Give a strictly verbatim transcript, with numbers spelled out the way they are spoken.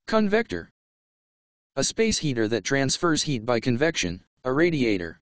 Convector. A space heater that transfers heat by convection, a radiator.